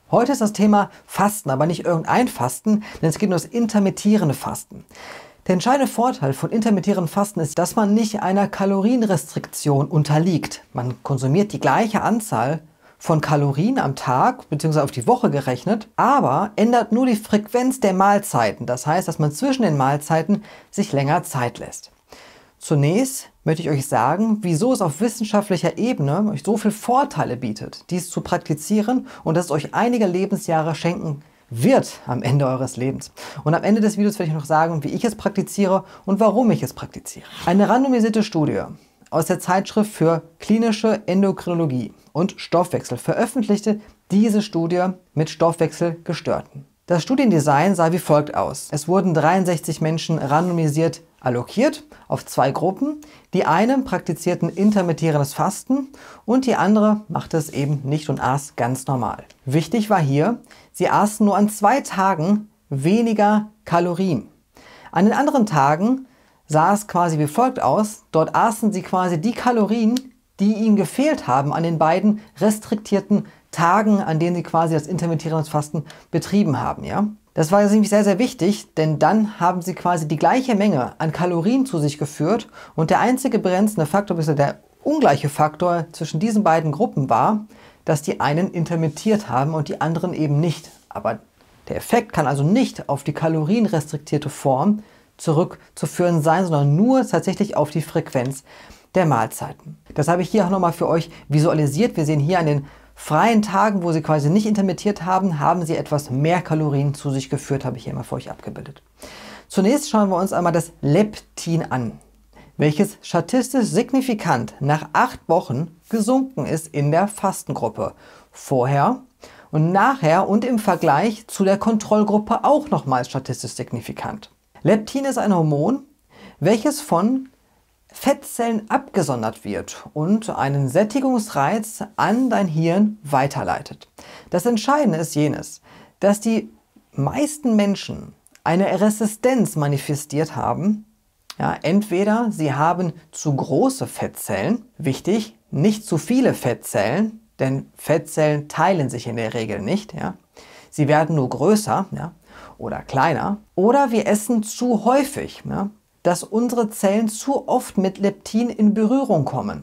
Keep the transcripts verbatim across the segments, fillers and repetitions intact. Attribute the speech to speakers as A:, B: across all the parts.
A: Heute ist das Thema Fasten, aber nicht irgendein Fasten, denn es geht um das intermittierende Fasten. Der entscheidende Vorteil von intermittierendem Fasten ist, dass man nicht einer Kalorienrestriktion unterliegt. Man konsumiert die gleiche Anzahl von Kalorien am Tag bzw. auf die Woche gerechnet, aber ändert nur die Frequenz der Mahlzeiten. Das heißt, dass man zwischen den Mahlzeiten sich länger Zeit lässt. Zunächst möchte ich euch sagen, wieso es auf wissenschaftlicher Ebene euch so viele Vorteile bietet, dies zu praktizieren und dass es euch einige Lebensjahre schenken wird am Ende eures Lebens. Und am Ende des Videos werde ich noch sagen, wie ich es praktiziere und warum ich es praktiziere. Eine randomisierte Studie aus der Zeitschrift für klinische Endokrinologie und Stoffwechsel veröffentlichte diese Studie mit Stoffwechselgestörten. Das Studiendesign sah wie folgt aus. Es wurden dreiundsechzig Menschen randomisiert allokiert auf zwei Gruppen. Die einen praktizierten intermittierendes Fasten und die andere machte es eben nicht und aß ganz normal. Wichtig war hier, sie aßen nur an zwei Tagen weniger Kalorien. An den anderen Tagen sah es quasi wie folgt aus. Dort aßen sie quasi die Kalorien, die ihnen gefehlt haben an den beiden restriktierten Tagen, an denen sie quasi das intermittierende Fasten betrieben haben. Ja? Das war nämlich sehr, sehr wichtig, denn dann haben sie quasi die gleiche Menge an Kalorien zu sich geführt und der einzige begrenzende Faktor, bzw. der ungleiche Faktor zwischen diesen beiden Gruppen war, dass die einen intermittiert haben und die anderen eben nicht. Aber der Effekt kann also nicht auf die kalorienrestriktierte Form zurückzuführen sein, sondern nur tatsächlich auf die Frequenz der Mahlzeiten. Das habe ich hier auch nochmal für euch visualisiert. Wir sehen hier an den freien Tagen, wo sie quasi nicht intermittiert haben, haben sie etwas mehr Kalorien zu sich geführt, habe ich hier mal für euch abgebildet. Zunächst schauen wir uns einmal das Leptin an, welches statistisch signifikant nach acht Wochen gesunken ist in der Fastengruppe. Vorher und nachher und im Vergleich zu der Kontrollgruppe auch nochmals statistisch signifikant. Leptin ist ein Hormon, welches von Fettzellen abgesondert wird und einen Sättigungsreiz an dein Hirn weiterleitet. Das Entscheidende ist jenes, dass die meisten Menschen eine Resistenz manifestiert haben. Ja, entweder sie haben zu große Fettzellen, wichtig, nicht zu viele Fettzellen, denn Fettzellen teilen sich in der Regel nicht. Ja. Sie werden nur größer, ja, oder kleiner. Oder wir essen zu häufig, ja, dass unsere Zellen zu oft mit Leptin in Berührung kommen.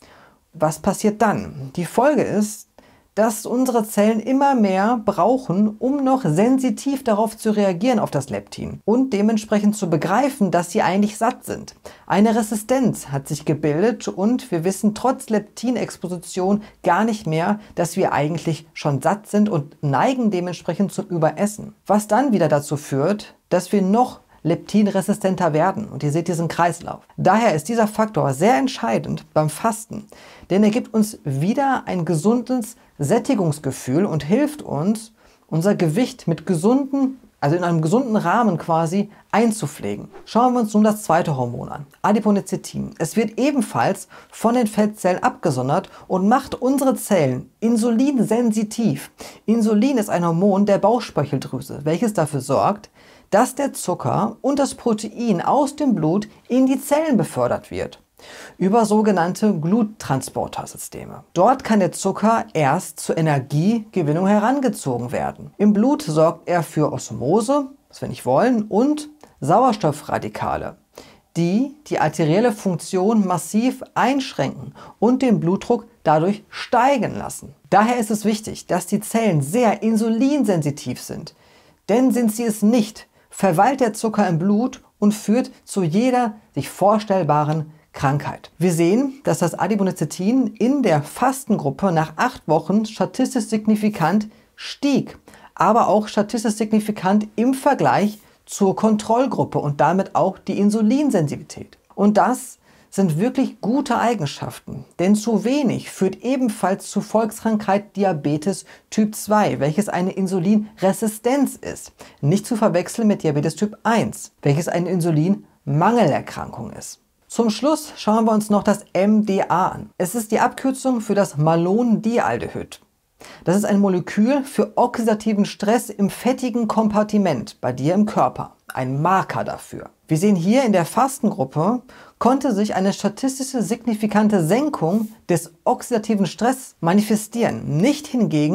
A: Was passiert dann? Die Folge ist, dass unsere Zellen immer mehr brauchen, um noch sensitiv darauf zu reagieren, auf das Leptin und dementsprechend zu begreifen, dass sie eigentlich satt sind. Eine Resistenz hat sich gebildet und wir wissen trotz Leptinexposition gar nicht mehr, dass wir eigentlich schon satt sind und neigen dementsprechend zum Überessen. Was dann wieder dazu führt, dass wir noch leptinresistenter werden. Und ihr seht diesen Kreislauf. Daher ist dieser Faktor sehr entscheidend beim Fasten, denn er gibt uns wieder ein gesundes Sättigungsgefühl und hilft uns, unser Gewicht mit gesunden, also in einem gesunden Rahmen quasi einzupflegen. Schauen wir uns nun das zweite Hormon an, Adiponectin. Es wird ebenfalls von den Fettzellen abgesondert und macht unsere Zellen insulinsensitiv. Insulin ist ein Hormon der Bauchspeicheldrüse, welches dafür sorgt, dass der Zucker und das Protein aus dem Blut in die Zellen befördert wird, über sogenannte Gluttransportersysteme. Dort kann der Zucker erst zur Energiegewinnung herangezogen werden. Im Blut sorgt er für Osmose, was wir nicht wollen, und Sauerstoffradikale, die die arterielle Funktion massiv einschränken und den Blutdruck dadurch steigen lassen. Daher ist es wichtig, dass die Zellen sehr insulinsensitiv sind, denn sind sie es nicht, verweilt der Zucker im Blut und führt zu jeder sich vorstellbaren Krankheit. Wir sehen, dass das Adiponectin in der Fastengruppe nach acht Wochen statistisch signifikant stieg, aber auch statistisch signifikant im Vergleich zur Kontrollgruppe und damit auch die Insulinsensitivität. Und das sind wirklich gute Eigenschaften, denn zu wenig führt ebenfalls zur Volkskrankheit Diabetes Typ zwei, welches eine Insulinresistenz ist. Nicht zu verwechseln mit Diabetes Typ eins, welches eine Insulinmangelerkrankung ist. Zum Schluss schauen wir uns noch das M D A an. Es ist die Abkürzung für das Malondialdehyd. Das ist ein Molekül für oxidativen Stress im fettigen Kompartiment bei dir im Körper. Ein Marker dafür. Wir sehen hier in der Fastengruppe konnte sich eine statistische signifikante Senkung des oxidativen Stress manifestieren, nicht hingegen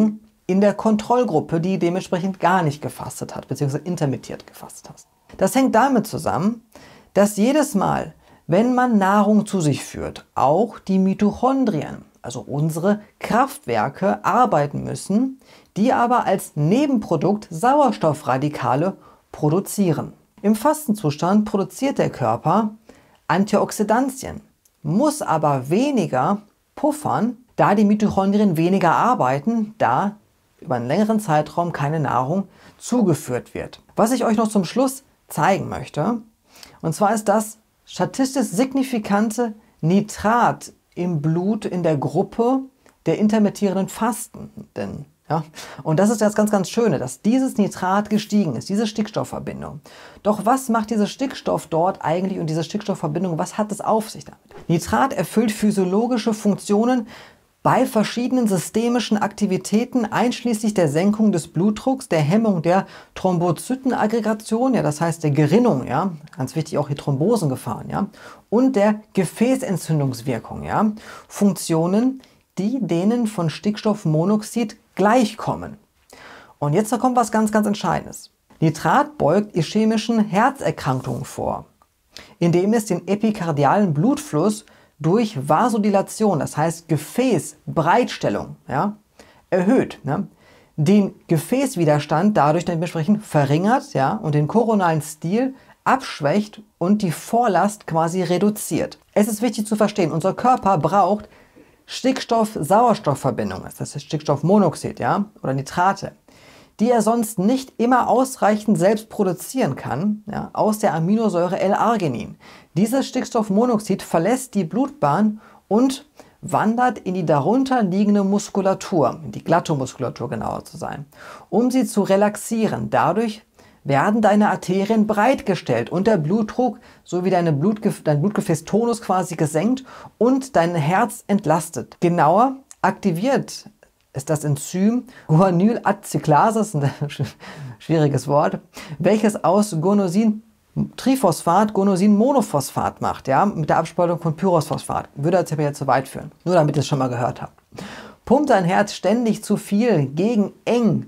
A: in der Kontrollgruppe, die dementsprechend gar nicht gefastet hat, beziehungsweise intermittiert gefastet hat. Das hängt damit zusammen, dass jedes Mal, wenn man Nahrung zu sich führt, auch die Mitochondrien, also unsere Kraftwerke, arbeiten müssen, die aber als Nebenprodukt Sauerstoffradikale produzieren. Im Fastenzustand produziert der Körper Antioxidantien, muss aber weniger puffern, da die Mitochondrien weniger arbeiten, da über einen längeren Zeitraum keine Nahrung zugeführt wird. Was ich euch noch zum Schluss zeigen möchte, und zwar ist das statistisch signifikante Nitrat im Blut in der Gruppe der intermittierenden Fastenden. Ja? Und das ist das ganz, ganz Schöne, dass dieses Nitrat gestiegen ist, diese Stickstoffverbindung. Doch was macht dieser Stickstoff dort eigentlich und diese Stickstoffverbindung, was hat es auf sich damit? Nitrat erfüllt physiologische Funktionen bei verschiedenen systemischen Aktivitäten, einschließlich der Senkung des Blutdrucks, der Hemmung der Thrombozytenaggregation, ja, das heißt der Gerinnung, ja, ganz wichtig auch die Thrombosengefahren, ja, und der Gefäßentzündungswirkung, ja, Funktionen, die denen von Stickstoffmonoxid gleichkommen. Und jetzt kommt was ganz, ganz Entscheidendes. Nitrat beugt ischämischen Herzerkrankungen vor, indem es den epikardialen Blutfluss durch Vasodilation, das heißt Gefäßbreitstellung, ja, erhöht, ne, den Gefäßwiderstand dadurch dementsprechend verringert, ja, und den koronalen Stil abschwächt und die Vorlast quasi reduziert. Es ist wichtig zu verstehen, unser Körper braucht Stickstoff-Sauerstoff-Verbindungen, das ist Stickstoffmonoxid, ja, oder Nitrate, die er sonst nicht immer ausreichend selbst produzieren kann, ja, aus der Aminosäure L-Arginin. Dieses Stickstoffmonoxid verlässt die Blutbahn und wandert in die darunter liegende Muskulatur, in die Glattomuskulatur genauer zu sein, um sie zu relaxieren. Dadurch werden deine Arterien breitgestellt und der Blutdruck sowie deine Blutgef dein Blutgefäßtonus quasi gesenkt und dein Herz entlastet. Genauer aktiviert ist das Enzym Guanylacetyklase, das ist ein schwieriges Wort, welches aus Guanosin-Triphosphat Guanosin-Monophosphat macht, ja, mit der Abspaltung von Pyrosphosphat. Würde jetzt aber jetzt zu weit führen, nur damit ihr es schon mal gehört habt. Pumpt dein Herz ständig zu viel gegen eng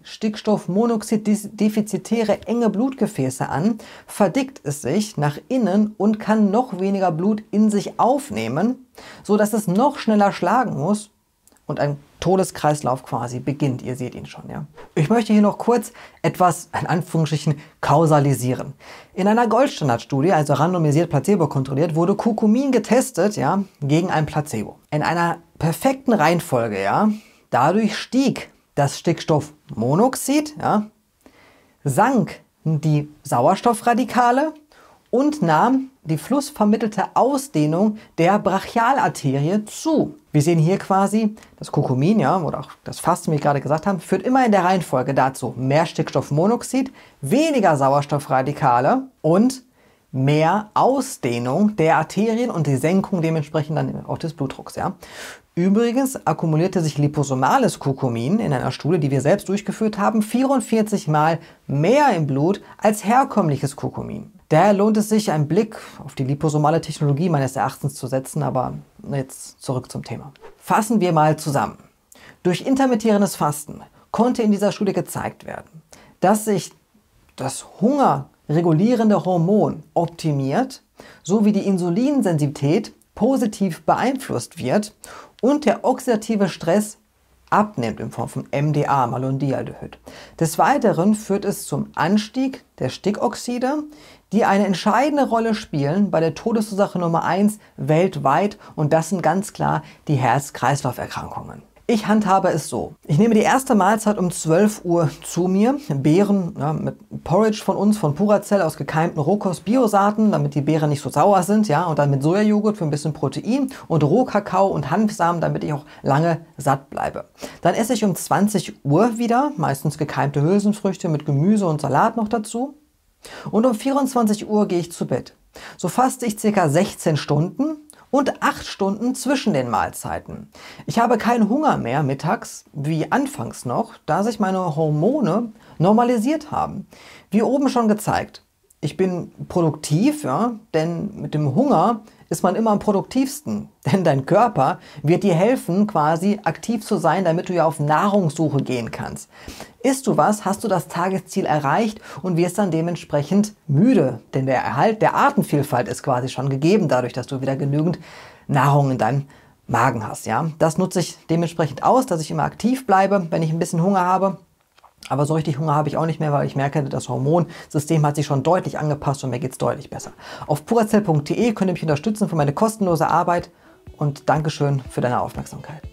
A: Stickstoffmonoxid-defizitäre enge Blutgefäße an, verdickt es sich nach innen und kann noch weniger Blut in sich aufnehmen, sodass es noch schneller schlagen muss und ein Todeskreislauf quasi beginnt. Ihr seht ihn schon, ja. Ich möchte hier noch kurz etwas, in Anführungsstrichen, kausalisieren. In einer Goldstandardstudie, also randomisiert placebo kontrolliert, wurde Curcumin getestet, ja, gegen ein Placebo. In einer perfekten Reihenfolge, ja. Dadurch stieg das Stickstoffmonoxid, ja, sank die Sauerstoffradikale und nahm die flussvermittelte Ausdehnung der Brachialarterie zu. Wir sehen hier quasi, das Curcumin, ja, oder auch das Fasten, wie ich gerade gesagt habe, führt immer in der Reihenfolge dazu mehr Stickstoffmonoxid, weniger Sauerstoffradikale und mehr Ausdehnung der Arterien und die Senkung dementsprechend dann auch des Blutdrucks. Ja. Übrigens akkumulierte sich liposomales Curcumin in einer Studie, die wir selbst durchgeführt haben, vierundvierzig Mal mehr im Blut als herkömmliches Curcumin. Daher lohnt es sich, einen Blick auf die liposomale Technologie meines Erachtens zu setzen, aber jetzt zurück zum Thema. Fassen wir mal zusammen. Durch intermittierendes Fasten konnte in dieser Studie gezeigt werden, dass sich das hungerregulierende Hormon optimiert, sowie die Insulinsensitivität positiv beeinflusst wird und der oxidative Stress abnimmt in Form von M D A, Malondialdehyd. Des Weiteren führt es zum Anstieg der Stickoxide, die eine entscheidende Rolle spielen bei der Todesursache Nummer eins weltweit, und das sind ganz klar die Herz-Kreislauf-Erkrankungen. Ich handhabe es so. Ich nehme die erste Mahlzeit um zwölf Uhr zu mir. Beeren, ja, mit Porridge von uns, von Puracell aus gekeimten Rohkost-Biosaaten, damit die Beeren nicht so sauer sind. Ja, und dann mit Sojajoghurt für ein bisschen Protein und Rohkakao und Hanfsamen, damit ich auch lange satt bleibe. Dann esse ich um zwanzig Uhr wieder, meistens gekeimte Hülsenfrüchte mit Gemüse und Salat noch dazu. Und um vierundzwanzig Uhr gehe ich zu Bett. So faste ich ca. sechzehn Stunden. Und acht Stunden zwischen den Mahlzeiten. Ich habe keinen Hunger mehr mittags, wie anfangs noch, da sich meine Hormone normalisiert haben. Wie oben schon gezeigt, ich bin produktiv, ja, denn mit dem Hunger ist man immer am produktivsten. Denn dein Körper wird dir helfen, quasi aktiv zu sein, damit du ja auf Nahrungssuche gehen kannst. Isst du was, hast du das Tagesziel erreicht und wirst dann dementsprechend müde. Denn der Erhalt der Artenvielfalt ist quasi schon gegeben, dadurch, dass du wieder genügend Nahrung in deinem Magen hast. Ja? Das nutze ich dementsprechend aus, dass ich immer aktiv bleibe, wenn ich ein bisschen Hunger habe. Aber so richtig Hunger habe ich auch nicht mehr, weil ich merke, das Hormonsystem hat sich schon deutlich angepasst und mir geht es deutlich besser. Auf purazell punkt de könnt ihr mich unterstützen für meine kostenlose Arbeit und Dankeschön für deine Aufmerksamkeit.